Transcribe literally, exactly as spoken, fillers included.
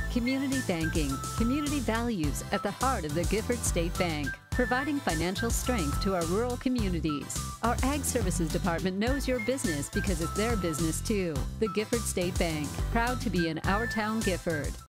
Community banking, community values at the heart of the Gifford State Bank, providing financial strength to our rural communities. Our Ag Services Department knows your business because it's their business too. The Gifford State Bank, proud to be in our town, Gifford.